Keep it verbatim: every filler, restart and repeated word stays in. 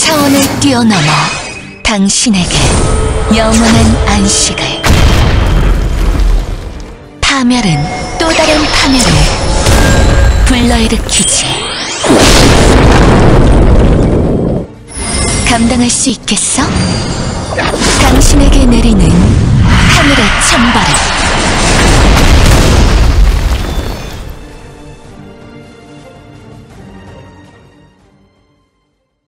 차원을 뛰어넘어 당신에게 영원한 안식을. 파멸은 또 다른 파멸을 불러일으키지. 감당할 수 있겠어? 당신에게 내리는 하늘의 천벌을.